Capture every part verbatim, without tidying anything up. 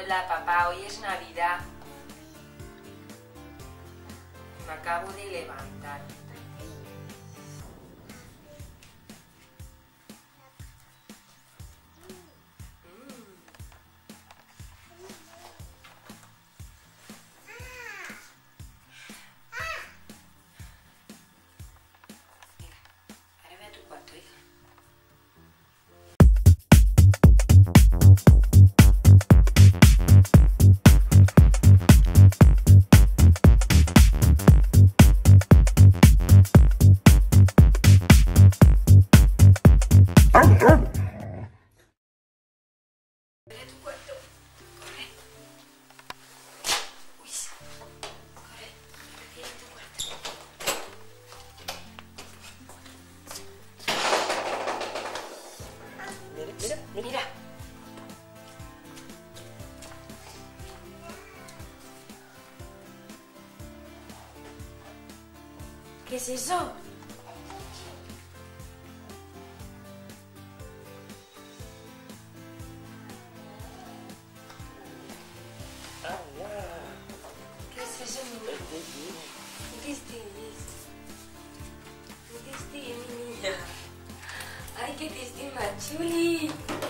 Hola, papá, hoy es Navidad. Me acabo de levantar. Mira, mira. ¿Qué es eso? ¿Qué es eso, niña? ¿Qué es esto? ¿Qué es esto, mi niña? ¡Ay, qué te estima, chuli!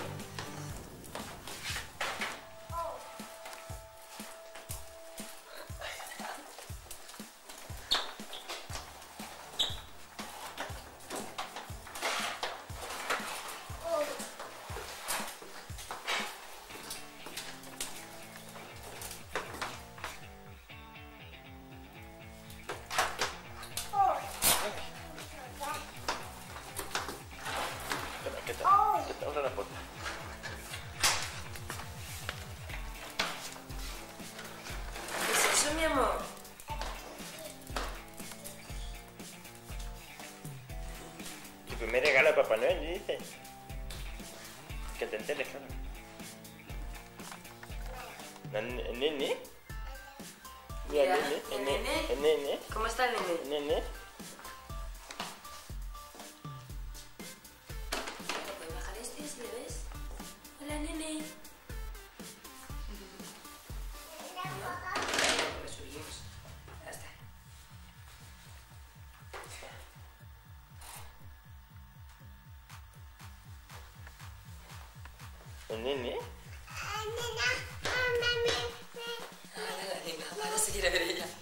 ¿Qué tal? ¿Qué tal? Abre la puerta. ¿Qué es eso, mi amor? Tu primer regalo a Papá Noel, dice. Que te enteres, claro. ¿El nene? Mira, Mira, el nene. ¿el nene? El nene. ¿Cómo está el El nene? nene. ¿Puedes bajar este si le ves? Hola, nene. Lo subimos. Ya está. El nene. Ahora la nena. Ahora se quiere ver ella.